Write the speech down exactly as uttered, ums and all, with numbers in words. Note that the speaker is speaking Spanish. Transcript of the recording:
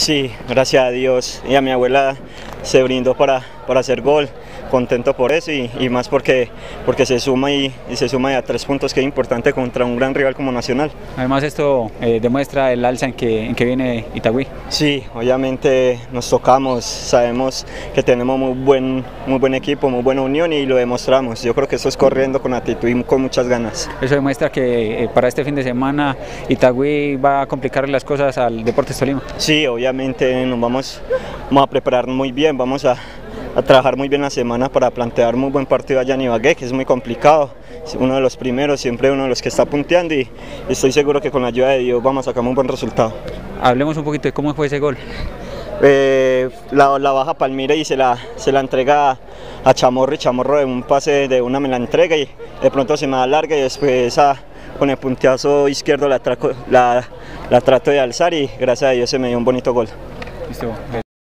Sí, gracias a Dios y a mi abuela se brindó para, para hacer gol, contento por eso y, y más porque, porque se suma y, y se suma a tres puntos que es importante contra un gran rival como Nacional. Además esto eh, demuestra el alza en que, en que viene Itagüí. Sí, obviamente nos tocamos, sabemos que tenemos muy buen, muy buen equipo, muy buena unión y lo demostramos. Yo creo que eso es corriendo con actitud y con muchas ganas. Eso demuestra que eh, para este fin de semana Itagüí va a complicarle las cosas al Deportes Tolima. Sí, obviamente nos vamos, vamos a preparar muy bien, vamos a a trabajar muy bien la semana para plantear muy buen partido allá en Ibagué, que es muy complicado, es uno de los primeros, siempre uno de los que está punteando y estoy seguro que con la ayuda de Dios vamos a sacar un buen resultado. Hablemos un poquito de cómo fue ese gol. Eh, la, la baja Palmira y se la, se la entrega a Chamorro y Chamorro de un pase de una me la entrega y de pronto se me da larga y después a, con el punteazo izquierdo la, traco, la, la trato de alzar y gracias a Dios se me dio un bonito gol. Listo.